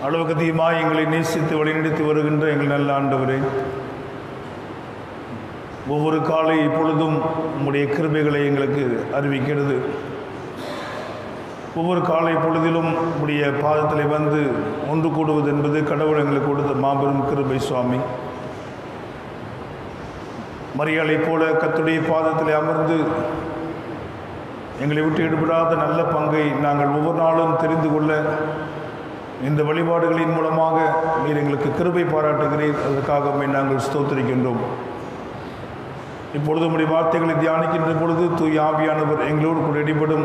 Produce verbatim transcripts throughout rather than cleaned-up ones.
அளவுக்கு அதிகமாக எங்களை நேசித்து வழிநடத்தி வருகின்ற எங்கள் நல்ல ஆண்டவரே, ஒவ்வொரு காலை இப்பொழுதும் உம்முடைய கிருபைகளை எங்களுக்கு அறிவிக்கிறது. ஒவ்வொரு காலை பொழுதிலும் உடைய பாதத்தில் வந்து ஒன்று கூடுவது என்பது கடவுள் எங்களுக்கு கொடுத்த மாபெரும் கிருபை சுவாமி. மரியாதை போல கர்த்தருடைய பாதத்தில் அமர்ந்து எங்களை விட்டு ஈடுபடாத நல்ல பங்கை நாங்கள் ஒவ்வொரு நாளும் தெரிந்து கொள்ள இந்த வழிபாடுகளின் மூலமாக நீர் எங்களுக்கு கிருபை பாராட்டுகிறீர். அதற்காகவே நாங்கள் ஸ்தோத்திரிக்கின்றோம். இப்பொழுது உம்முடைய வார்த்தைகளை தியானிக்கின்ற பொழுது தூய் ஆவியானவர் எங்களோடு கூட இடைப்படும்.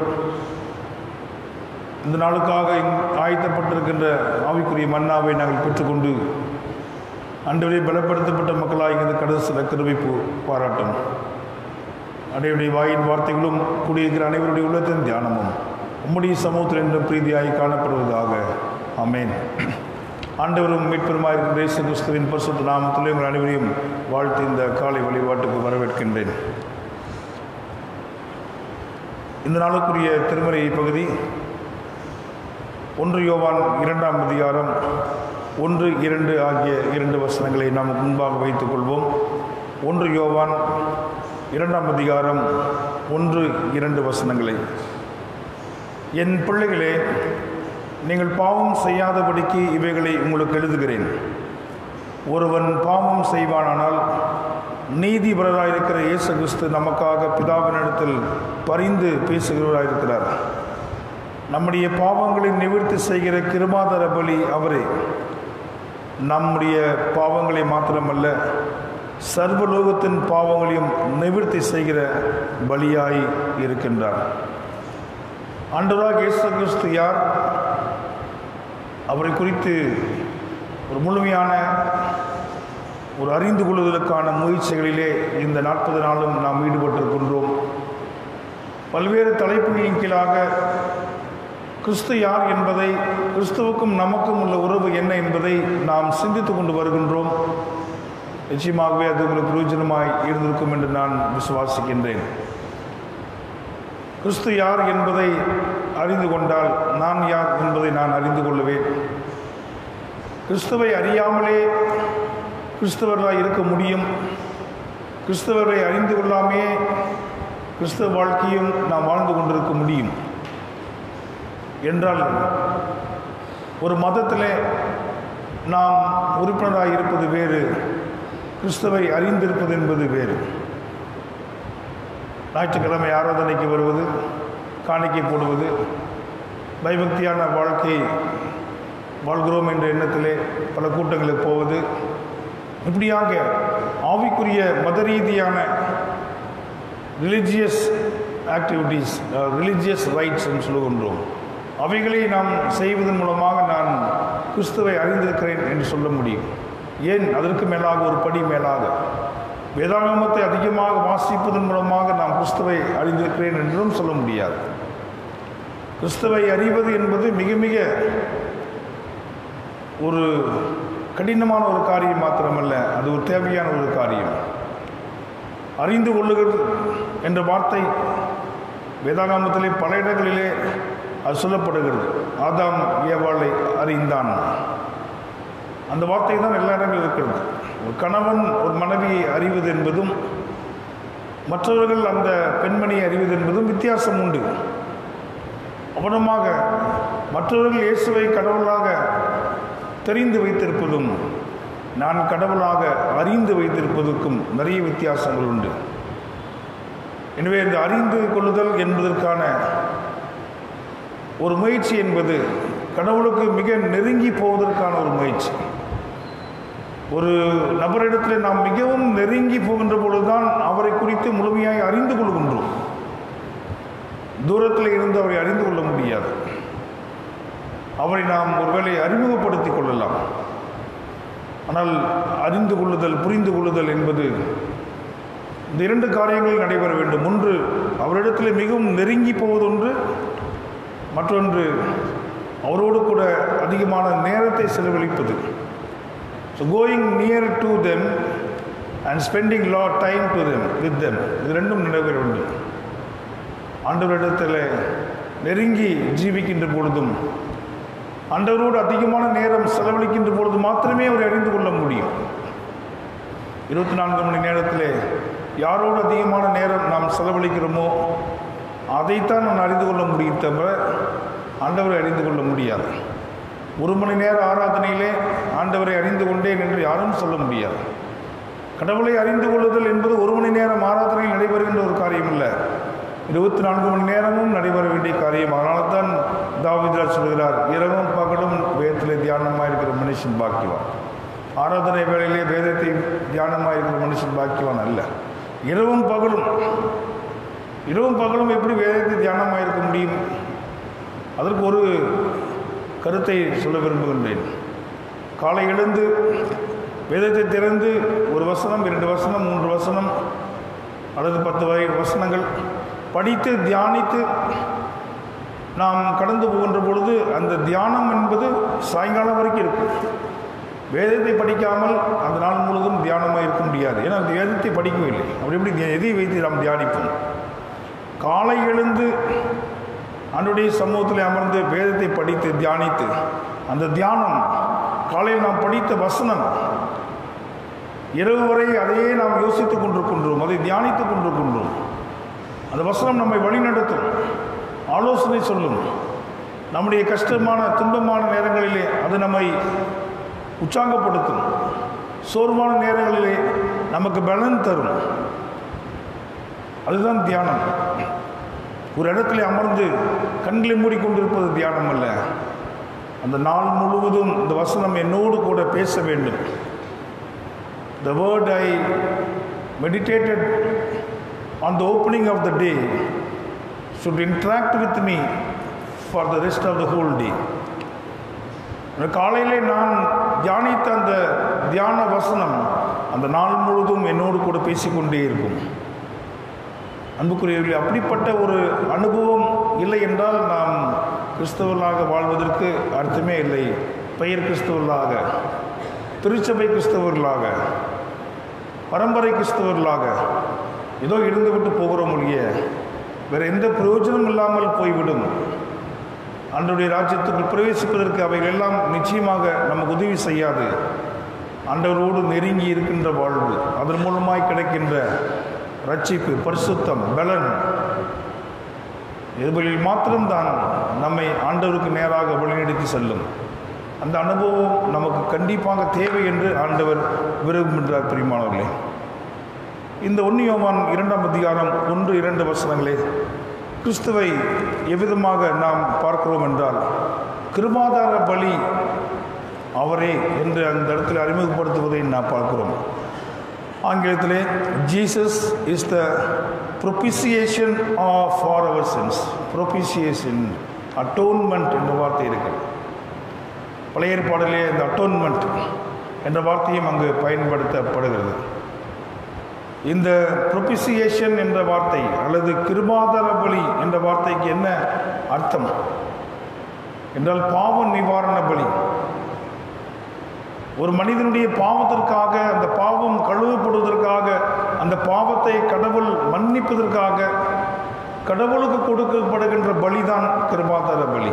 இந்த நாளுக்காக ஆயத்தப்பட்டிருக்கின்ற ஆவிக்குரிய மன்னாவை நாங்கள் பெற்றுக்கொண்டு அன்றைய பலப்படுத்தப்பட்ட மக்களாக இந்த கடைசில கிருபை பாராட்டும். அன்றையுடைய வாயின் வார்த்தைகளும் கூடியிருக்கிற அனைவருடைய உள்ளத்தின் தியானமும் உம்முடைய சமூகத்தில் என்றும் பிரீதியாகி காணப்படுவதாக. ஆமென். ஆண்டவரும் மீட்பெருமாயிருக்கிற இயேசு கிறிஸ்துவின் பரிசுத்த நாமத்திலே உங்கள் அனைவரையும் வாழ்த்து இந்த காலை வழிபாட்டுக்கு வரவேற்கின்றேன். இந்த நாளுக்குரிய திருமறை பகுதி ஒன்று யோவான் இரண்டாம் அதிகாரம் ஒன்று இரண்டு ஆகிய இரண்டு வசனங்களை நாம் முன்பாக வைத்துக் கொள்வோம். ஒன்று யோவான் இரண்டாம் அதிகாரம் ஒன்று இரண்டு வசனங்களை. என் பிள்ளைகளே, நீங்கள் பாவம் செய்யாதபடிக்கு இவைகளை உங்களுக்கு எழுதுகிறேன். ஒருவன் பாவம் செய்வானானால் நீதிபரராயிருக்கிற இயேசு கிறிஸ்து நமக்காக பிதாவினிடத்தில் பரிந்து பேசுகிறவராயிருக்கிறார். நம்முடைய பாவங்களை நிவர்த்தி செய்கிற கிருபாதார பலி அவரே. நம்முடைய பாவங்களை மாத்திரமல்ல, சர்வலோகத்தின் பாவங்களையும் நிவர்த்தி செய்கிற பலியாய் இருக்கின்றார். ஆண்டவராகிய இயேசு கிறிஸ்து யார்? அவரை குறித்து ஒரு முழுமையான ஒரு அறிந்து கொள்வதற்கான முயற்சிகளிலே இந்த நாற்பது நாளும் நாம் ஈடுபட்டிருக்கின்றோம். பல்வேறு தலைப்புகளின் கீழாக கிறிஸ்து யார் என்பதை, கிறிஸ்துவுக்கும் நமக்கும் உள்ள உறவு என்ன என்பதை நாம் சிந்தித்து கொண்டு வருகின்றோம். நிச்சயமாகவே அது உங்களுக்கு பிரயோஜனமாய் இருந்திருக்கும் என்று நான் விசுவாசிக்கின்றேன். கிறிஸ்து யார் என்பதை அறிந்து கொண்டால் நான் யார் என்பதை நான் அறிந்து கொள்ளுவேன். கிறிஸ்துவை அறியாமலே கிறிஸ்தவர்களாக இருக்க முடியும். கிறிஸ்தவரை அறிந்து கொள்ளாமே கிறிஸ்தவ வாழ்க்கையும் நாம் வாழ்ந்து கொண்டிருக்க முடியும். என்றால் ஒரு மதத்திலே நாம் உறுப்பினராக இருப்பது வேறு, கிறிஸ்துவை அறிந்திருப்பது என்பது வேறு. ஞாயிற்றுக்கிழமை ஆராதனைக்கு வருவது, காணிக்கை போடுவது, பயபக்தியான வாழ்க்கை வாழ்கிறோம் என்ற எண்ணத்திலே பல கூட்டங்களுக்கு போவது, இப்படியாக ஆவிக்குரிய மத ரீதியான ரிலிஜியஸ் ஆக்டிவிட்டீஸ், ரிலிஜியஸ் ரைட்ஸ் என்று சொல்லுகின்றோம். அவைகளை நாம் செய்வதன் மூலமாக நான் கிறிஸ்துவை அறிந்திருக்கிறேன் என்று சொல்ல முடியும். ஏன் அதற்கு மேலாக ஒரு படி மேலாக வேதாகமத்தை அதிகமாக வாசிப்பதன் மூலமாக நாம் கிறிஸ்துவை அறிந்திருக்கிறேன் என்றும் சொல்ல முடியாது. கிறிஸ்துவை அறிவது என்பது மிக மிக ஒரு கடினமான ஒரு காரியம் மாத்திரமல்ல, அது ஒரு தேவையான ஒரு காரியம். அறிந்து கொள்ளுகிறது என்ற வார்த்தை வேதாகமத்திலே பல இடங்களிலே அது சொல்லப்படுகிறது. ஆதாம் ஏவாளை அறிந்தான், அந்த வார்த்தை தான் எல்லா இடங்களிலும் இருக்கிறது. ஒரு கணவன் ஒரு மனைவியை அறிவது என்பதும் மற்றவர்கள் அந்த பெண்மணியை அறிவது என்பதும் வித்தியாசம் உண்டு. அவனமாக மற்றவர்கள் இயேசுவை கடவுளாக தெரிந்து வைத்திருப்பதும் நான் கடவுளாக அறிந்து வைத்திருப்பதற்கும் நிறைய வித்தியாசங்கள் உண்டு. எனவே இந்த அறிந்து கொள்ளுதல் என்பதற்கான ஒரு முயற்சி என்பது கடவுளுக்கு மிக நெருங்கி போவதற்கான ஒரு முயற்சி. ஒரு நபரிடத்தில் நாம் மிகவும் நெருங்கி போகின்ற பொழுதுதான் அவரை குறித்து முழுமையாக அறிந்து கொள்கின்றோம். தூரத்தில் இருந்து அவரை அறிந்து கொள்ள முடியாது. அவரை நாம் ஒருவேளை அறிமுகப்படுத்திக் கொள்ளலாம். ஆனால் அறிந்து கொள்ளுதல், புரிந்து கொள்ளுதல் என்பது இந்த இரண்டு காரியங்கள் நடைபெற வேண்டும். ஒன்று அவரிடத்தில் மிகவும் நெருங்கி போவதொன்று, மற்றொன்று அவரோடு கூட அதிகமான நேரத்தை செலவழிப்பது. So going near to them and spending lot time to them with them, இது ரெண்டும் நடைபெற வேண்டும். ஆண்டவரிடத்தில் நெருங்கி ஜீவிக்கின்ற பொழுதும் ஆண்டவரோடு அதிகமான நேரம் செலவழிக்கின்ற பொழுது மாத்திரமே அவரை அறிந்து கொள்ள முடியும். இருபத்தி நான்கு மணி நேரத்தில் யாரோடு அதிகமான நேரம் நாம் செலவழிக்கிறோமோ அதைத்தான் நான் அறிந்து கொள்ள முடியும் தவிர ஆண்டவரை அறிந்து கொள்ள முடியாது. ஒரு மணி நேர ஆராதனையிலே ஆண்டவரை அறிந்து கொண்டேன் என்று யாரும் சொல்ல முடியாது. கடவுளை அறிந்து கொள்ளுதல் என்பது ஒரு மணி நேரம் ஆராதனையில் நடைபெறுகின்ற ஒரு காரியம் இல்லை, இருபத்தி நான்கு மணி நேரமும் நடைபெற வேண்டிய காரியம். அதனால தான் தாவீது சொல்கிறார், இரவும் பகலும் வேதத்திலே தியானமாக இருக்கிற மனுஷன் பாக்கியவான். ஆராதனை வேளையிலே வேதத்தை தியானமாக இருக்கிற மனுஷன் பாக்கியவான் அல்ல, இரவும் பகலும். இரவும் பகலும் எப்படி வேதத்தை தியானமாக இருக்க முடியும்? அதற்கு ஒரு கருத்தை சொல்ல விரும்புகின்றேன். காலை எழுந்து வேதத்தை திறந்து ஒரு வசனம், இரண்டு வசனம், மூன்று வசனம் அல்லது பத்து வகை வசனங்கள் படித்து தியானித்து நாம் கடந்து போகின்ற பொழுது அந்த தியானம் என்பது சாயங்காலம் வரைக்கும் இருக்கும். வேதத்தை படிக்காமல் அந்த நாள் முழுவதும் தியானமாக இருக்க முடியாது. ஏன்னா அந்த வேதத்தை படிக்கவில்லை. அப்படி எப்படி எதை வைத்து நாம் தியானிப்போம்? காலை எழுந்து ஆண்டவருடைய சமூகத்தில் அமர்ந்து வேதத்தை படித்து தியானித்து அந்த தியானம், காலையில் நாம் படித்த வசனம், இரவு வரை அதையே நாம் யோசித்துக் கொண்டிருக்கின்றோம், அதை தியானித்துக் கொண்டிருக்கின்றோம். அந்த வசனம் நம்மை வழிநடத்தும், ஆலோசனை சொல்லும். நம்முடைய கஷ்டமான துன்பமான நேரங்களிலே அது நம்மை உற்சாகப்படுத்தும். சோர்வான நேரங்களிலே நமக்கு பலன் தரும். அதுதான் தியானம். ஒரு இடத்துல அமர்ந்து கண்களை மூடிக்கொண்டிருப்பது தியானம் அல்ல. அந்த நாள் முழுவதும் இந்த வசனம் என்னோடு கூட பேச வேண்டும். The word I meditated on the opening of the day should interact with me for the rest of the whole day. காலையிலே நான் தியானித்த அந்த தியான வசனம் அந்த நாள் முழுவதும் என்னோடு கூட பேசிக்கொண்டே இருக்கும். அன்புக்குரியவர்களே, அப்படிப்பட்ட ஒரு அனுபவம் இல்லை என்றால் நாம் கிறிஸ்தவர்களாக வாழ்வதற்கு அர்த்தமே இல்லை. பெயர் கிறிஸ்தவர்களாக, திருச்சபை கிறிஸ்தவர்களாக, பரம்பரை கிறிஸ்தவர்களாக ஏதோ இருந்துவிட்டு போகிறோம் ஒழிய வேறு எந்த பிரயோஜனம் இல்லாமல் போய்விடும். ஆண்டவருடைய ராஜ்யத்துக்குள் பிரவேசிப்பதற்கு அவைகள் எல்லாம் நிச்சயமாக நமக்கு உதவி செய்யாது. ஆண்டவரோடு நெருங்கி இருக்கின்ற வாழ்வு, அதன் மூலமாய் கிடைக்கின்ற ரட்சிப்பு, பரிசுத்தம், பலன், இதுகளில் மாத்திரம்தான் நம்மை ஆண்டவருக்கு நேராக வழிநடத்தி செல்லும். அந்த அனுபவம் நமக்கு கண்டிப்பாக தேவை என்று ஆண்டவர் விரும்புகின்றார். பிரியமானவர்களே, இந்த ஒன்று யோவான் இரண்டாம் அதிகாரம் ஒன்று இரண்டு வசனங்களே கிறிஸ்துவை எவ்விதமாக நாம் பார்க்கிறோம் என்றால், கிருபாதார பலி அவரே என்று அந்த இடத்தில் அறிமுகப்படுத்துவதை நாம் பார்க்கிறோம். ஆங்கிலத்திலே Jesus is the propitiation of for our sins. Propitiation, atonement என்ற வார்த்தை இருக்கிறது. பழைய ஏற்பாடிலே இந்த அட்டோன்மெண்ட் என்ற வார்த்தையும் அங்கு பயன்படுத்தப்படுகிறது. இந்த ப்ரொபிசியேஷன் என்ற வார்த்தை அல்லது கிருபாதார பலி என்ற வார்த்தைக்கு என்ன அர்த்தம் என்றால், பாவ நிவாரண பலி. ஒரு மனிதனுடைய பாவத்திற்காக, அந்த பாவம் கழுவப்படுவதற்காக, அந்த பாவத்தை கடவுள் மன்னிப்பதற்காக கடவுளுக்கு கொடுக்கப்படுகின்ற பலிதான் கிருபாதார பலி.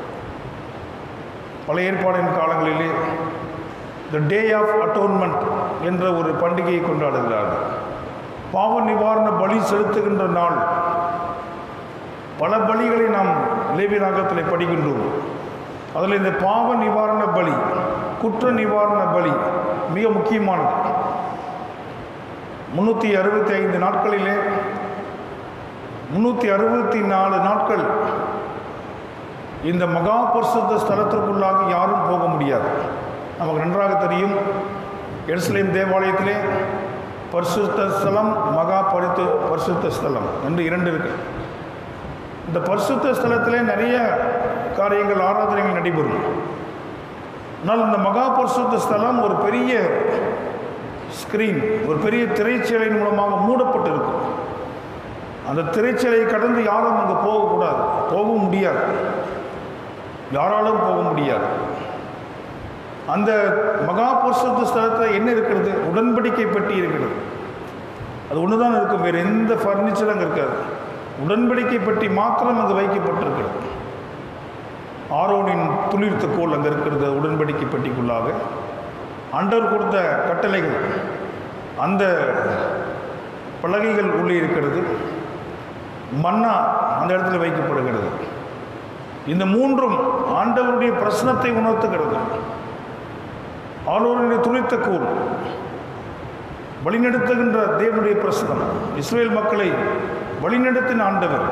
பழைய ஏற்பாடின் காலங்களிலே த டே ஆஃப் அட்டோன்மெண்ட் என்ற ஒரு பண்டிகையை கொண்டாடுகிறார்கள். பாவ நிவாரண பலி செலுத்துகின்ற நாள். பல பலிகளை நாம் லேவியராகத்தில் படிக்கின்றோம். அதில் இந்த பாவ நிவாரண பலி, குற்ற நிவாரண பலி மிக முக்கியமானது. முன்னூற்றி அறுபத்தி ஐந்து நாட்களிலே முன்னூற்றி அறுபத்தி நாலு நாட்கள் இந்த மகா பரிசுத்த ஸ்தலத்திற்குள்ளாக யாரும் போக முடியாது. நமக்கு நன்றாக தெரியும், எருசலேம் தேவாலயத்திலே பரிசுத்த ஸ்தலம், மகா பரித்து பரிசுத்த ஸ்தலம் என்று இரண்டு இருக்கு. இந்த பரிசுத்த ஸ்தலத்திலே நிறைய காரியங்கள், ஆராதனைகள் நடைபெறும். ஆனால் இந்த மகா பரிசுத்த ஸ்தலம் ஒரு பெரிய ஸ்கிரீன், ஒரு பெரிய திரைச்சீலையின் மூலமாக மூடப்பட்டிருக்கும். அந்த திரைச்சீலையை கடந்து யாரும் அங்கே போகக்கூடாது, போகவும் முடியாது, யாராலும் போக முடியாது. அந்த மகா பரிசுத்த ஸ்தலத்தில் என்ன இருக்கிறது? உடன்படிக்கை பெட்டி இருக்கிறது. அது ஒன்று தான் இருக்கும், வேறு எந்த ஃபர்னிச்சரும் அங்கே இருக்காது. உடன்படிக்கை பெட்டி மாத்திரம் அங்கு வைக்கப்பட்டிருக்கிறது. ஆரோனின் துளிர்த்த கோல் அங்கே இருக்கிறது உடன்படிக்கை பெட்டிக்குள்ளாக. ஆண்டவர் கொடுத்த கட்டளைகள் அந்த பலகைகள் உள்ளே இருக்கிறது. மன்னா அந்த இடத்துல வைக்கப்படுகிறது. இந்த மூன்றும் ஆண்டவருடைய பிரசனத்தை உணர்த்துகிறது. ஆரோனுடைய துளிர்த்த கோல் வழிநடத்துகின்ற தேவனுடைய பிரசனம், இஸ்ரேல் மக்களை வழிநடத்தின ஆண்டவர்.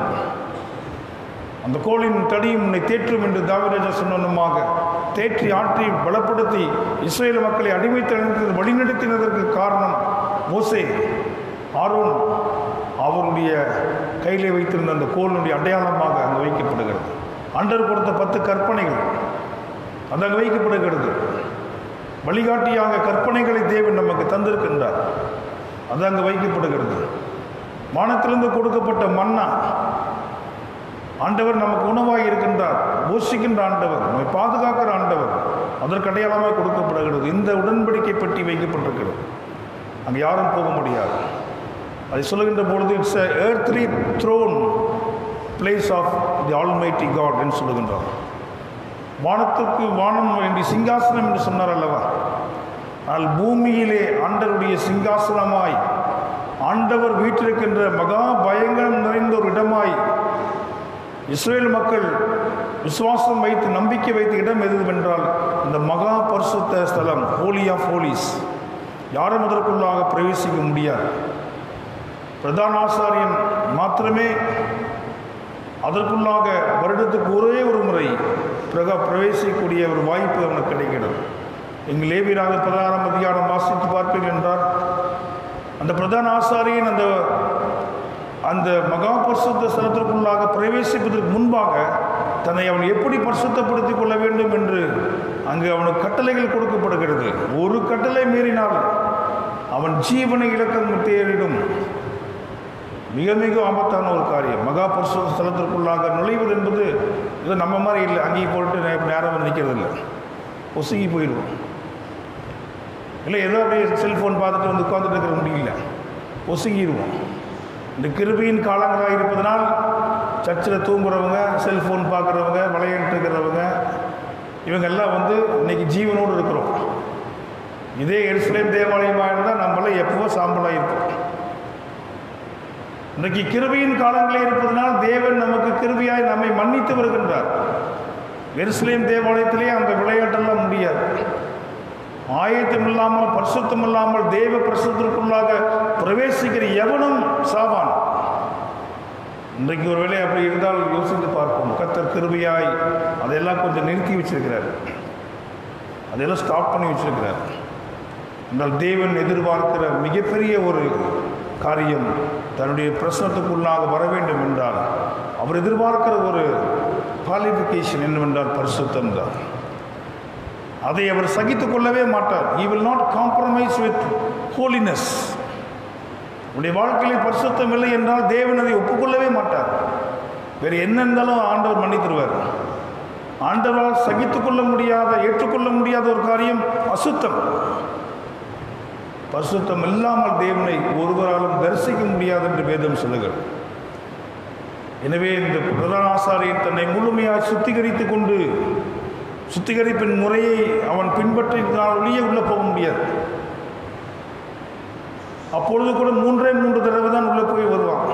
அந்த கோலின் தடியும் உன்னை தேற்றும் என்று தாவீது சொன்னமாக தேற்றி ஆற்றி பலப்படுத்தி இஸ்ரேல் மக்களை அடிமைத்தனத்தில் வழிநடத்தினதற்கு காரணம் மோசே. ஆரோன் அவருடைய கையிலே வைத்திருந்த அந்த கோலினுடைய அடையாளமாக அங்கு வைக்கப்படுகிறது. ஆண்டவர் கொடுத்த பத்து கற்பனைகள் அது அங்கு வைக்கப்படுகிறது. வழிகாட்டியாக கற்பனைகளை தேவன் நமக்கு தந்திருக்கின்றார், அது அங்கு வைக்கப்படுகிறது. வானத்திலிருந்து கொடுக்கப்பட்ட மன்னா, ஆண்டவர் நமக்கு உணவாக இருக்கின்றார், போஷிக்கின்ற ஆண்டவர், நம்மை பாதுகாக்கிற ஆண்டவர், அதற்கு அடையாளமாக கொடுக்கப்படுகிறது. இந்த உடன்படிக்கை பற்றி வைக்கப்பட்டிருக்கிறது. அங்கே யாரும் போக முடியாது. அதை சொல்லுகின்ற பொழுது it's a earthly throne place of the Almighty God என்று சொல்லுகின்றார். வானத்திற்கு வானம் வேண்டிய சிங்காசனம் என்று சொன்னார் அல்லவா? ஆனால் பூமியிலே ஆண்டவருடைய சிங்காசனமாய் ஆண்டவர் வீற்றிருக்கின்ற மகா பயங்கரம் நிறைந்த ஒரு இடமாய் இஸ்ரேல் மக்கள் விசுவாசம் வைத்து நம்பிக்கை வைத்த இடம் எதுவென்றால் இந்த மகா பரிசுத்த ஸ்தலம், ஹோலி ஆஃப் ஹோலிஸ். யாரும் அதற்குள்ளாக பிரவேசிக்க முடியாது. பிரதான ஆசாரியன் மாத்திரமே அதற்குள்ளாக வருடத்துக்கு ஒரே ஒரு முறை பிரக பிரவேசிக்கக்கூடிய ஒரு வாய்ப்பு அவனுக்கு கிடைக்கிறது. எங்கள் லேவியராக பதினாறாம் அதிகாரம் வாசித்து பார்ப்பீர்கள் என்றால் அந்த பிரதான ஆசாரியன் அந்த அந்த மகா பரிசுத்த ஸ்தலத்திற்குள்ளாக பிரவேசிப்பதற்கு முன்பாக தன்னை அவன் எப்படி பரிசுத்தப்படுத்திக் கொள்ள வேண்டும் என்று அங்கு அவனுக்கு கட்டளைகள் கொடுக்கப்படுகிறது. ஒரு கட்டளை மீறினால் அவன் ஜீவனை இழக்க தேரிடும். மிக மிக ஆபத்தான ஒரு காரியம். மகா பரிசுத்த ஸ்தலத்திற்குள்ளாக நுழைவது என்பது இது நம்ம மாதிரி இல்லை. அங்கேயும் போட்டு நேரம் வந்து நிற்கிறது இல்லை, ஒசுங்கி போயிடுவோம். இல்லை ஏதோ அப்படியே செல்ஃபோன் பார்த்துட்டு வந்து உட்காந்துட்டு இருக்கிற முடியல, ஒசுங்கிடுவோம். இந்த கிருபையின் காலங்களாக இருப்பதனால் சர்ச்சில் தூங்குறவங்க, செல்ஃபோன் பார்க்குறவங்க, விளையாட்டு இருக்கிறவங்க, இவங்கெல்லாம் வந்து இன்னைக்கு ஜீவனோடு இருக்கிறோம். இதே எருசலேம் தேவாலயமாக இருந்தால் நம்மளாம் எப்பவோ சாம்பலாக இருப்போம். இன்றைக்கு கிருபையின் காலங்களே இருப்பதனால் தேவன் நமக்கு கிருபையாய் நம்மை மன்னித்து வருகின்றார். எருசலேம் தேவாலயத்திலே அந்த விளையாட்டெல்லாம் முடியாது. ஆயத்தம் இல்லாமல் பரிசுத்தம் இல்லாமல் தேவ பிரசுத்திற்குள்ளாக பிரவேசிக்கிற எவனும் சாவான். இன்றைக்கு ஒரு வேளை அப்படி இருந்தால் யோசித்து பார்ப்போம். கர்த்தர் கிருபையாய் அதையெல்லாம் கொஞ்சம் நிறுத்தி வச்சிருக்கிறார், அதையெல்லாம் ஸ்டாப் பண்ணி வச்சிருக்கிறார். என்றால் தேவன் எதிர்பார்க்கிற மிகப்பெரிய ஒரு காரியம் தன்னுடைய பிரசனத்துக்குள்ளாக வர வேண்டும் என்றால் அவர் எதிர்பார்க்கிற ஒரு குவாலிஃபிகேஷன் என்னவென்றால் பரிசுத்தம் தான். அதை அவர் சகித்துக் கொள்ளவே மாட்டார். He will not compromise with holiness. உடைய வாழ்க்கையில் பரிசுத்தம் இல்லை என்றால் தேவன் அதை ஒப்புக்கொள்ளவே மாட்டார். வேறு என்ன இருந்தாலும் ஆண்டவர் மன்னித்துருவார். ஆண்டவரால் சகித்துக் கொள்ள முடியாத, ஏற்றுக்கொள்ள முடியாத ஒரு காரியம் அசுத்தம். பரிசுத்தம் இல்லாமல் தேவனை ஒருவராலும் தரிசிக்க முடியாது என்று வேதம் சொல்லுகிறது. எனவே இந்த பிரதான ஆசாரியன் தன்னை முழுமையாக சுத்திகரித்து கொண்டு சுத்திகரிப்பின் முறையை அவன் பின்பற்றினால் ஒளியே உள்ளே போக முடியாது. அப்பொழுது கூட மூன்றே மூன்று தடவை தான் உள்ளே போய் வருவான்.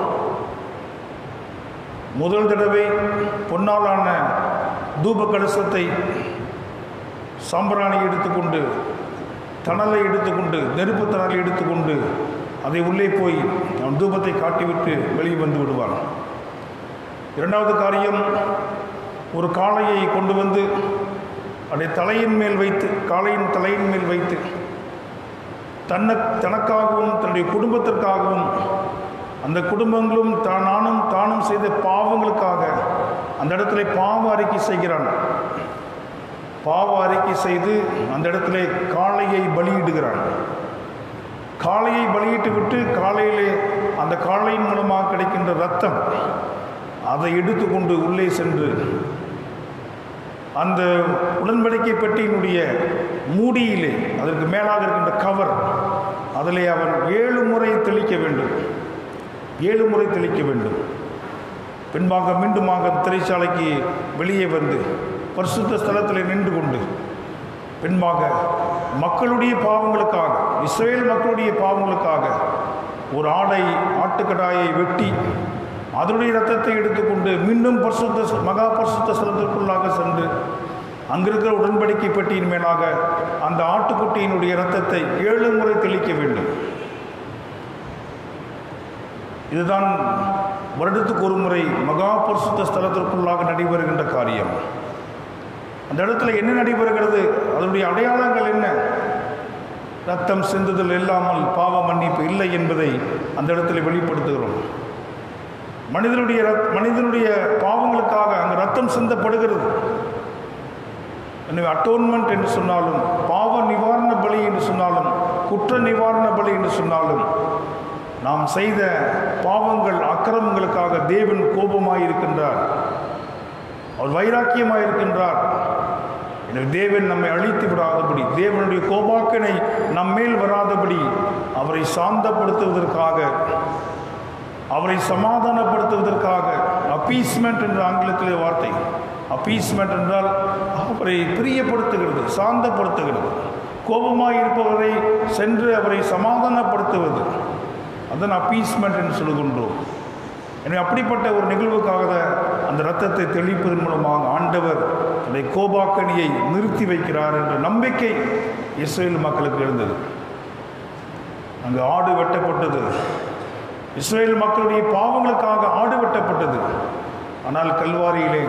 முதல் தடவை பொன்னாலான தூப கலசத்தை, சாம்பிராணி எடுத்துக்கொண்டு, தணலை எடுத்துக்கொண்டு, நெருப்பு தணலை எடுத்துக்கொண்டு அதை உள்ளே போய் அவன் தூபத்தை காட்டிவிட்டு வெளியே வந்து விடுவான். இரண்டாவது காரியம், ஒரு காளையை கொண்டு வந்து அதை தலையின் மேல் வைத்து, காளையின் தலையின் மேல் வைத்து தன்னை தனக்காகவும் தன்னுடைய குடும்பத்திற்காகவும் அந்த குடும்பங்களும் தான் நானும் தானும் செய்த பாவங்களுக்காக அந்த இடத்துல பாவ அறிக்கை செய்கிறான். பாவ அறிக்கை செய்து அந்த இடத்துல காளையை பலியிடுகிறான். காளையை பலியிட்டு விட்டு காளையிலே அந்த காளையின் மூலமாக கிடைக்கின்ற இரத்தம் அதை எடுத்துக்கொண்டு உள்ளே சென்று அந்த உடன்படிக்கை பெட்டியினுடைய மூடியிலே, அதற்கு மேலாக இருக்கின்ற கவர், அதிலே அவன் ஏழு முறை தெளிக்க வேண்டும். ஏழு முறை தெளிக்க வேண்டும். பின்பாக மீண்டுமாக திரைச்சாலைக்கு வெளியே வந்து பரிசுத்த ஸ்தலத்தில் நின்று கொண்டு பின்பாக மக்களுடைய பாவங்களுக்காக, இஸ்ரவேல் மக்களுடைய பாவங்களுக்காக ஒரு ஆடை ஆட்டுக்கடாயை வெட்டி அதனுடைய இரத்தத்தை எடுத்துக்கொண்டு மீண்டும் பரிசுத்த மகா பரிசுத்த ஸ்தலத்திற்குள்ளாக சென்று அங்கிருக்கிற உடன்படிக்கை பெட்டியின் மேலாக அந்த ஆட்டுக்குட்டியினுடைய இரத்தத்தை ஏழு முறை தெளிக்க வேண்டும். இதுதான் வருடத்துக்கு ஒரு முறை மகா பரிசுத்த ஸ்தலத்திற்குள்ளாக நடைபெறுகின்ற காரியம். அந்த இடத்துல என்ன நடைபெறுகிறது, அதனுடைய அடையாளங்கள் என்ன? ரத்தம் சிந்துதல் இல்லாமல் பாவ மன்னிப்பு இல்லை என்பதை அந்த இடத்துல வெளிப்படுத்துகிறோம். மனிதனுடைய மனிதனுடைய பாவங்களுக்காக அங்கு ரத்தம் சிந்தப்படுகிறது. எனவே அட்டோன்மெண்ட் என்று சொன்னாலும், பாவ நிவாரண பலி என்று சொன்னாலும், குற்ற நிவாரண பலி என்று சொன்னாலும், நாம் செய்த பாவங்கள் அக்கிரமங்களுக்காக தேவன் கோபமாயிருக்கின்றார், அவர் வைராக்கியமாயிருக்கின்றார். எனவே தேவன் நம்மை அழித்து விடாதபடி, தேவனுடைய கோபாக்கினை நம்மேல் வராதபடி அவரை சாந்தப்படுத்துவதற்காக, அவரை சமாதானப்படுத்துவதற்காக, அப்பீஸ்மெண்ட் என்ற ஆங்கிலத்திலே வார்த்தை, அப்பீஸ்மெண்ட் என்றால் அவரை பிரியப்படுத்துகிறது, சாந்தப்படுத்துகிறது. கோபமாக இருப்பவரை சென்று அவரை சமாதானப்படுத்துவது, அதன் அப்பீஸ்மெண்ட் என்று சொல்லுகின்றோம். எனவே அப்படிப்பட்ட ஒரு நிகழ்வுக்காக அந்த இரத்தத்தை தெளிப்பதன் மூலமாக ஆண்டவர் அந்த கோபாக்கனியை நிறுத்தி வைக்கிறார் என்ற நம்பிக்கை இஸ்ரேல் மக்களுக்கு இருந்தது. அங்கு ஆடு வெட்டப்பட்டது, இஸ்ரேல் மக்களுடைய பாவங்களுக்காக ஆடு வெட்டப்பட்டது. ஆனால் கல்வாரியிலே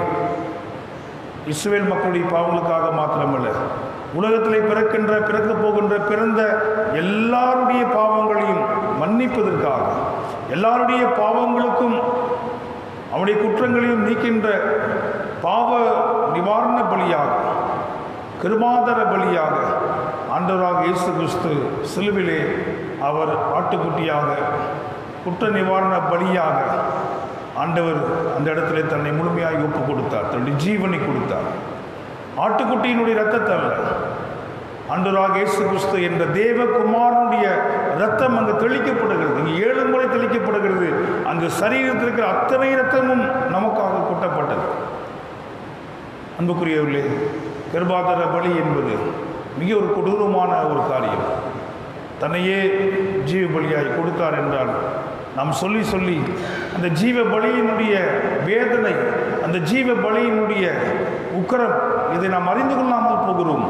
இஸ்ரேல் மக்களுடைய பாவங்களுக்காக மாத்திரமல்ல, உலகத்திலே பிறக்கின்ற பிறக்க போகின்ற பிறந்த எல்லாருடைய பாவங்களையும் மன்னிப்பதற்காக, எல்லாருடைய பாவங்களுக்கும் அவனுடைய குற்றங்களையும் நீக்கின்ற பாவ நிவாரண பலியாக, கிருபாதர பலியாக ஆண்டவராக இயேசு கிறிஸ்து சிலுவிலே அவர் ஆட்டுக்குட்டியாக, குற்ற நிவாரண பலியாக ஆண்டவர் அந்த இடத்திலே தன்னை முழுமையாக ஒப்பு கொடுத்தார், தன்னுடைய ஜீவனை கொடுத்தார். ஆட்டுக்குட்டியினுடைய இரத்தத்தை அல்ல, ஆண்டவராக இயேசு கிறிஸ்து என்ற தேவகுமாரனுடைய இரத்தம் அங்கு தெளிக்கப்படுகிறது. இங்கு ஏழு முறை தெளிக்கப்படுகிறது. அங்கு சரீரத்தில் இருக்கிற அத்தனை இரத்தமும் நமக்காக கொட்டப்பட்டது. அன்புக்குரியவர்களே, கிருபாதர பலி என்பது மிக ஒரு கொடூரமான ஒரு காரியம். தன்னையே ஜீவ பலியாய் கொடுத்தார் என்றால் நாம் சொல்லி சொல்லி அந்த ஜீவ பலியினுடைய வேதனை, அந்த ஜீவ பலியினுடைய உக்கரம், இதை நாம் அறிந்து கொள்ளாமல் போகிறோம்.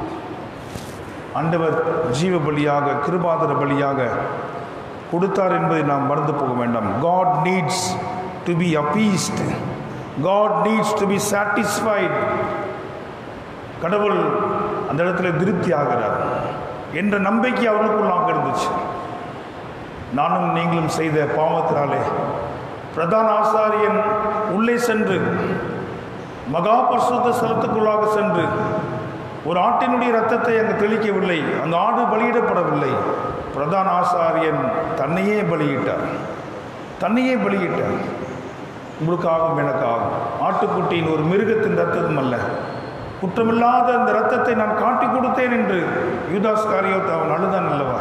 ஆண்டவர் ஜீவ பலியாக, கிருபாதர பலியாக கொடுத்தார் என்பதை நாம் மறந்து போக வேண்டாம். God needs to be appeased. God needs to be satisfied. கடவுள் அந்த இடத்துல திருப்தி ஆகிறார் என்ற நம்பிக்கை அவர்களுக்குள்ளாக இருந்துச்சு. நானும் நீங்களும் செய்த பாவத்தினாலே பிரதான ஆசாரியன் உள்ளே சென்று மகா பரிசுத்த ஸ்தலத்துக்குள்ளாக சென்று ஒரு ஆட்டினுடைய இரத்தத்தை அங்கு தெளிக்கவில்லை, அந்த ஆடு பலியிடப்படவில்லை. பிரதான ஆசாரியன் தன்னையே பலியிட்டார், தன்னையே பலியிட்டார். உங்களுக்காகவும் எனக்காகும் ஆட்டுக்குட்டியின் ஒரு மிருகத்தின் இரத்தம் அல்ல, குற்றமில்லாத அந்த இரத்தத்தை நான் காட்டி கொடுத்தேன் என்று யூதாஸ் காரியோத் அவன் அழுதான் அல்லவா?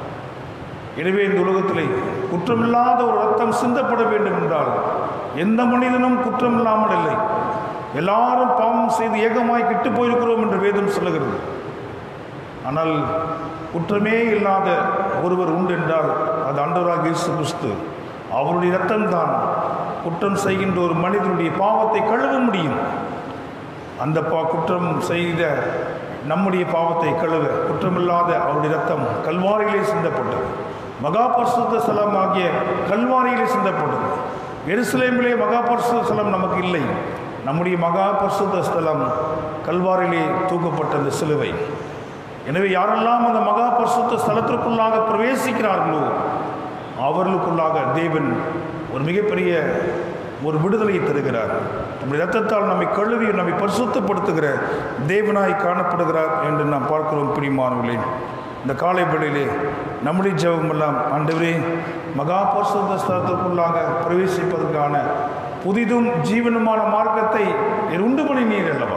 எனவே இந்த உலகத்திலே குற்றமில்லாத ஒரு இரத்தம் சிந்தப்பட வேண்டும் என்றால் எந்த மனிதனும் குற்றம் இல்லாமல் இல்லை, எல்லாரும் பாவம் செய்து ஏகமாய் கெட்டு போயிருக்கிறோம் என்று வேதம் சொல்லுகிறது. ஆனால் குற்றமே இல்லாத ஒருவர் உண்டு என்றால் அது ஆண்டவராகிய இயேசு கிறிஸ்து. அவருடைய இரத்தம்தான் குற்றம் செய்கின்ற ஒரு மனிதனுடைய பாவத்தை கழுவ முடியும். அந்த பா குற்றம் செய்த நம்முடைய பாவத்தை கழுவ குற்றமில்லாத அவருடைய இரத்தம் கல்வாரியிலே சிந்தப்பட்டது. மகா பரிசுத்த ஸ்தலம் ஆகிய கல்வாரியிலே சிந்தப்பட்டது. எருசலேமிலே மகா பரிசுத்த ஸ்தலம் நமக்கு இல்லை. நம்முடைய மகா பரிசுத்த ஸ்தலம் கல்வாரியிலே தூக்கப்பட்டது சிலுவை. எனவே யாரெல்லாம் அந்த மகா பரிசுத்த ஸ்தலத்திற்குள்ளாக பிரவேசிக்கிறார்களோ அவர்களுக்குள்ளாக தேவன் ஒரு மிகப்பெரிய ஒரு விடுதலையை தருகிறார். நம்முடைய இரத்தத்தால் நம்மை கழுவி நம்மை பரிசுத்தப்படுத்துகிற தேவனாய் காணப்படுகிறார் என்று நாம் பார்க்கிறோம். பிரியமானவர்களே, இந்த காலை வேளையிலே நம்முடைய ஜெபமெல்லாம், ஆண்டவரே, மகா பரிசுத்த ஸ்தலத்திற்குள்ளாக பிரவேசிப்பதற்கான புதிதும் ஜீவனமான மார்க்கத்தை உண்டு பண்ணி நீர் அல்லவா?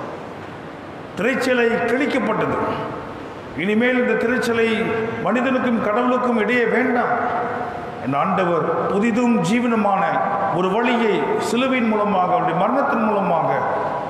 திரைச்சலை கிழிக்கப்பட்டது, இனிமேல் இந்த திரைச்சலை மனிதனுக்கும் கடவுளுக்கும் இடையே வேண்டாம். என் ஆண்டவர் புதிதும் ஜீவனமான ஒரு வழியை சிலுவையின் மூலமாக, அவருடைய மரணத்தின் மூலமாக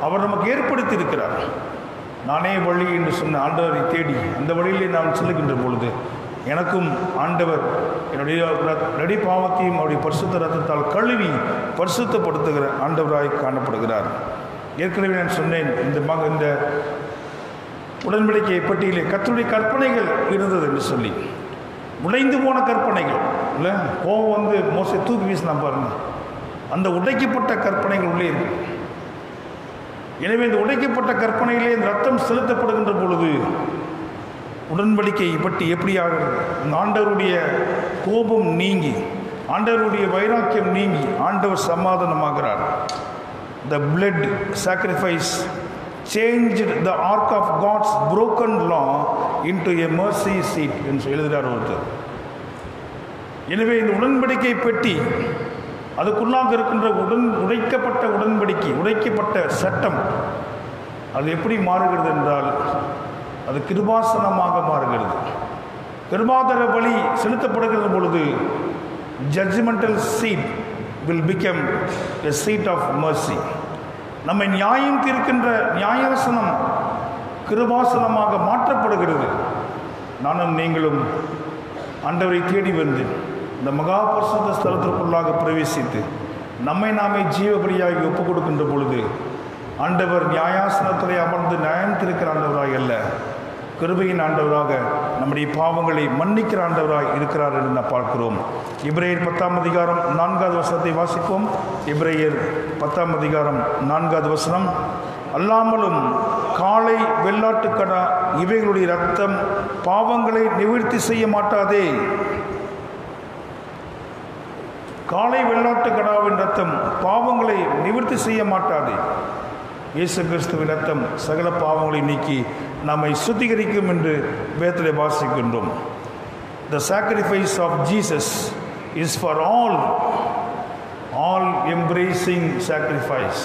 அவர் நமக்கு ஏற்படுத்தி இருக்கிறார். நானே வழி என்று சொன்ன ஆண்டவரை தேடி அந்த வழியிலே நான் செல்லுகின்ற பொழுது எனக்கும் ஆண்டவர் என்னுடைய நடி பாவத்தையும் அவருடைய பரிசுத்த ரத்தத்தால் கழுவி பரிசுத்தப்படுத்துகிற ஆண்டவராய் காணப்படுகிறார். ஏற்கனவே நான் சொன்னேன், இந்த மக இந்த உடன்படிக்கை பெட்டியிலே கர்த்தருடைய கற்பனைகள் இருந்தது என்று சொல்லி, உடைந்து போன கற்பனைகள் இல்லை, கோவம் வந்து மோசை தூக்கி வீசினா பாருங்க, அந்த உடைக்கப்பட்ட கற்பனைகள் உள்ளே இருக்கு. எனவே இந்த உடைக்கப்பட்ட கற்பனையிலே இந்த ரத்தம் செலுத்தப்படுகின்ற பொழுது உடன்படிக்கை பற்றி எப்படியாக அந்த ஆண்டவருடைய கோபம் நீங்கி, ஆண்டவருடைய வைராக்கியம் நீங்கி ஆண்டவர் சமாதானமாகிறார். The blood sacrifice changed the ark of God's broken law into a mercy seat என்று எழுதுகிறார் ஒருத்தர். எனவே இந்த உடன்படிக்கை பெட்டி அதுக்குள்ளாக இருக்கின்ற உடன் உடைக்கப்பட்ட உடன்படிக்கை, உடைக்கப்பட்ட சட்டம் அது எப்படி மாறுகிறது என்றால் அது கிருபாசனமாக மாறுகிறது. கிருபாதர பலி செலுத்தப்படுகிற பொழுது judgmental seat will become a seat of mercy. நம்மை நியாயம் தீர்க்கின்ற நியாயாசனம் கிருபாசனமாக மாற்றப்படுகிறது. நானும் நீங்களும் ஆண்டவரை தேடி வந்து இந்த மகா பரிசுத்த ஸ்தலத்திற்குள்ளாக பிரவேசித்து நம்மை நாமே ஜீவபலியாகி ஒப்புக் கொடுக்கின்ற பொழுது ஆண்டவர் நியாயாசனத்திலே அமர்ந்து நியாயம் தீர்க்கிற ஆண்டவராய் அல்ல, கிருபையின் ஆண்டவராக நம்முடைய பாவங்களை மன்னிக்கிற ஆண்டவராய் இருக்கிறார் என்று நாம் பார்க்கிறோம். எபிரேயர் பத்தாம் அதிகாரம் நான்காவது வசனத்தை வாசிப்போம். எபிரேயர் பத்தாம் அதிகாரம் நான்காவது வசனம். அல்லாமலும் காளை வெள்ளாட்டுக்கடா இவைகளுடைய இரத்தம் பாவங்களை நிவர்த்தி செய்ய மாட்டாதே. காளை வெள்ளாட்டுக்கடாவின் இரத்தம் பாவங்களை நிவர்த்தி செய்ய மாட்டாதே. இயேசு கிறிஸ்துவின் இரத்தம் சகல பாவங்களை நீக்கி நம்மை சுத்திகரிக்கும் என்று வேதத்திலே வாசிக்கின்றோம். The sacrifice of Jesus is for all, all embracing sacrifice.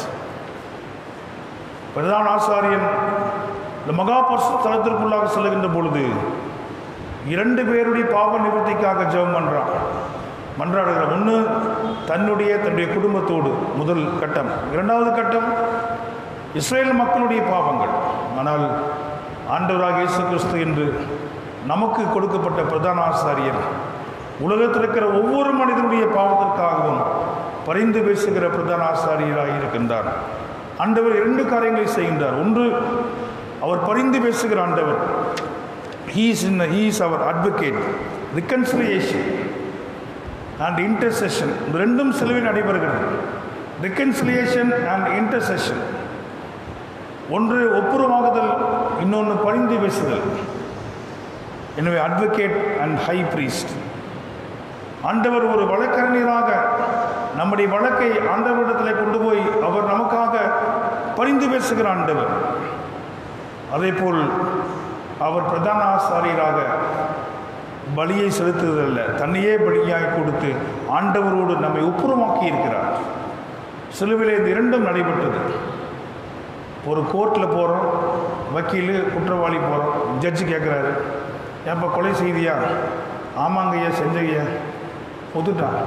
பிரதான ஆசாரியன் இந்த மகா பரிசுத்த ஸ்தலத்திற்குள்ளாக செல்லுகின்ற பொழுது இரண்டு பேருடைய பாவ நிவர்த்திக்காக ஜெபம் பண்றான், மன்றாடுகிறார். ஒன்று தன்னுடைய தன்னுடைய குடும்பத்தோடு முதல் கட்டம். இரண்டாவது கட்டம் இஸ்ரேல் மக்களுடைய பாவங்கள். ஆனால் ஆண்டவராக இயேசு கிறிஸ்து என்று நமக்கு கொடுக்கப்பட்ட பிரதான ஆசாரியர் உலகத்தில் இருக்கிற ஒவ்வொரு மனிதனுடைய பாவத்திற்காகவும் பரிந்து பேசுகிற பிரதான ஆசாரியராக இருக்கின்றார். ஆண்டவர் இரண்டு காரியங்களை செய்கின்றார். ஒன்று, அவர் பரிந்து பேசுகிற ஆண்டவர். He is in he is our advocate. Reconciliation and intercession ரெண்டும் சிலுவையில் நடைபெறுகிறது. Reconciliation and intercession, ஒன்று ஒப்புரவாகுதல், இன்னொன்று பரிந்து பேசுதல். எனவே அட்வொகேட் அண்ட் ஹை பிரீஸ்ட். ஆண்டவர் ஒரு வழக்கறிஞராக நம்முடைய வழக்கை ஆண்டவரிடத்தில் கொண்டு போய் அவர் நமக்காக பரிந்து பேசுகிற ஆண்டவர். அதே போல் அவர் பிரதான ஆசாரியராக பலியை செலுத்துவதல்ல, தன்னையே பலியாய் கொடுத்து ஆண்டவரோடு நம்மை ஒப்புரமாக்கி இருக்கிறார். சிலுவையில் இந்த இரண்டும் நடைபெற்றது. ஒரு கோர்ட்டில் போகிறோம், வக்கீல் குற்றவாளி போகிறோம், ஜட்ஜு கேட்குறாரு, ஏன்ப்பா கொலை செய்தியா? ஆமாங்கய்யா செஞ்சையா. ஒத்துட்டான்.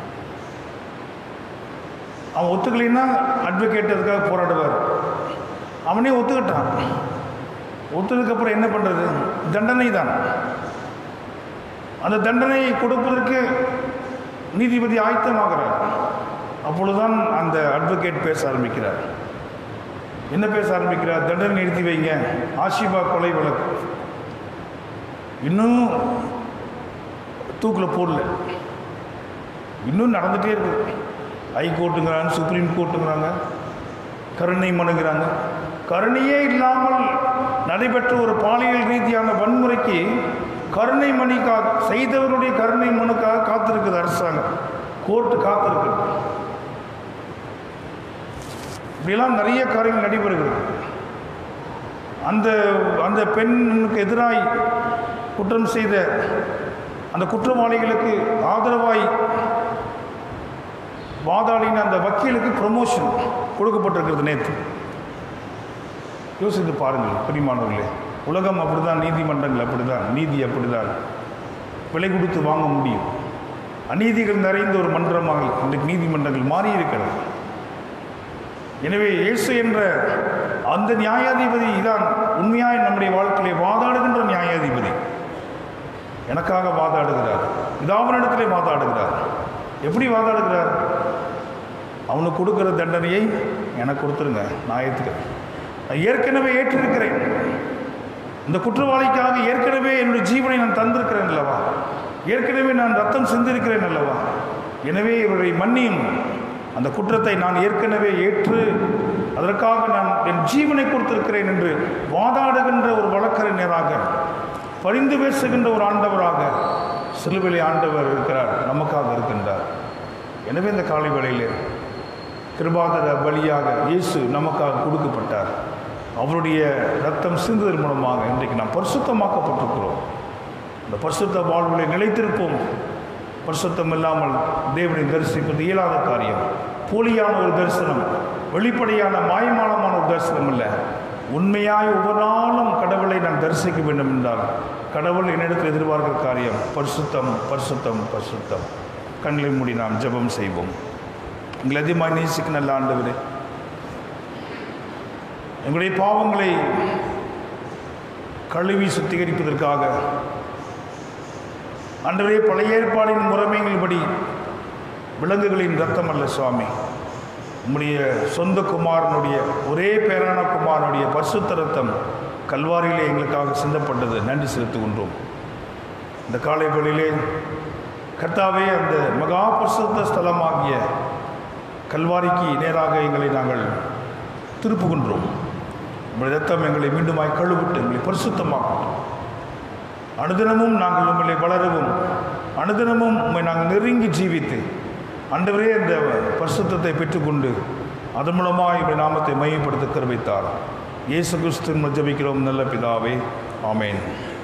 அவன் ஒத்துக்கலைன்னா அட்வொகேட் அதுக்காக போராடுவார். அவனே ஒத்துக்கிட்டான். ஒத்துக்கப்புறம் என்ன பண்ணுறது? தண்டனை தான். அந்த தண்டனையை கொடுப்பதற்கு நீதிபதி ஆயத்தமாகிறார். அப்பொழுதுதான் அந்த அட்வொகேட் பேச ஆரம்பிக்கிறார். என்ன பேச ஆரம்பிக்கிறார்? தண்டனை நிறுத்தி வைங்க, ஆஷிபா கொலை வழக்கு இன்னும் தூக்கில் போடல, இன்னும் நடந்துகிட்டே இருக்கு. ஹைகோர்ட்டுங்கிறாங்க, சுப்ரீம் கோர்ட்டுங்கிறாங்க, கருணை மனுங்கிறாங்க. கருணையே இல்லாமல் நடைபெற்ற ஒரு பாலியல் ரீதியான வன்முறைக்கு கருணை மணிக்காக, செய்தவருடைய கருணை மனுக்காக காத்திருக்குது அரசாங்கம், கோர்ட்டு காத்திருக்கு. இப்படிலாம் நிறைய காரியங்கள் நடைபெறுகிறது. அந்த அந்த பெண்ணுக்கு எதிராய் குற்றம் செய்த அந்த குற்றவாளிகளுக்கு ஆதரவாய் வாதாடின அந்த வக்கீலுக்கு ப்ரமோஷன் கொடுக்கப்பட்டிருக்கிறது நேற்று. யோசித்து பாருங்கள் பிரியமானவர்களே, உலகம் அப்படிதான், நீதிமன்றங்கள் அப்படிதான், நீதி அப்படிதான், விலை கொடுத்து வாங்க முடியும். அநீதிகள் நிறைந்த ஒரு மன்றமாக இன்றைக்கு நீதிமன்றங்கள் மாறி இருக்கிறது. எனவே இயேசு என்ற அந்த நியாயாதிபதி தான் உண்மையாய் நம்முடைய வாழ்க்கையிலே வாதாடுகின்ற நியாயாதிபதி. எனக்காக வாதாடுகிறார், பிதாவினிடத்திலே வாதாடுகிறார். எப்படி வாதாடுகிறார்? அவனுக்கு கொடுக்குற தண்டனையை எனக்கு கொடுத்துருங்க, நான் ஏற்றுக்கிறேன். நான் ஏற்கனவே ஏற்றிருக்கிறேன். இந்த குற்றவாளிக்காக ஏற்கனவே என்னுடைய ஜீவனை நான் தந்திருக்கிறேன் அல்லவா, ஏற்கனவே நான் ரத்தம் சிந்திருக்கிறேன் அல்லவா, எனவே இவரை மன்னியும். அந்த குற்றத்தை நான் ஏற்கனவே ஏற்று அதற்காக நான் என் ஜீவனை கொடுத்திருக்கிறேன் என்று வாதாடுகின்ற ஒரு வழக்கறிஞராக, பரிந்து பேசுகின்ற ஒரு ஆண்டவராக சிலுவையிலே ஆண்டவர் இருக்கிறார், நமக்காக இருக்கின்றார். எனவே இந்த காலை வேளையிலே கிருபாதர பலியாக இயேசு நமக்காக கொடுக்கப்பட்டார். அவருடைய ரத்தம் சிந்துதல் மூலமாக இன்றைக்கு நாம் பரிசுத்தமாக்கப்பட்டிருக்கிறோம். இந்த பரிசுத்த வாழ்விலே நிலைத்திருப்போம். பரிசுத்தம் இல்லாமல் தேவனை தரிசிப்பது இயலாத காரியம். போலியான ஒரு தரிசனம், வெளிப்படையான மாயமானமான ஒரு தரிசனம் அல்ல. உண்மையாய் ஒவ்வொரு நாளும் கடவுளை நான் தரிசிக்க வேண்டும் என்றால் கடவுள் என்னிடத்தில் எதிர்பார்க்கிற காரியம் பரிசுத்தம், பரிசுத்தம், பரிசுத்தம். கண்களை மூடி நாம் ஜெபம் செய்வோம். எங்களை அதிகமாக நேசிக்க நல்ல ஆண்டவரே, எங்களுடைய பாவங்களை கழுவி சுத்திகரிப்பதற்காக ஆண்டவரே பழைய ஏற்பாடின் முறைமைகளின்படி விலங்குகளின் ரத்தம் அல்ல சுவாமி, உம்முடைய சொந்த குமாரனுடைய ஒரே பேரான குமாரனுடைய பரிசுத்த ரத்தம் கல்வாரியிலே எங்களுக்காக சிந்தப்பட்டது. நன்றி செலுத்துகின்றோம். இந்த காலை வேளையிலே கர்த்தாவே, அந்த மகா பரிசுத்த ஸ்தலமாகிய கல்வாரிக்கு நேராக எங்களை நாங்கள் திருப்புகின்றோம். உங்களுடைய ரத்தம் எங்களை மீண்டுமாய் கழுவிட்டு எங்களை பரிசுத்தமாக்கட்டும். அனுதினமும் நாங்கள் உங்களை வளரவும், அனுதினமும் உண்மை நாங்கள் நெருங்கி ஜீவித்து ஆண்டவரே அந்த பரிசுத்தத்தை பெற்றுக்கொண்டு அதன் மூலமாக எங்களுடைய நாமத்தை மையப்படுத்த கருவித்தார். இயேசு கிறிஸ்துவின் ஜெபிக்கிறோம் நல்ல பிதாவே, ஆமேன்.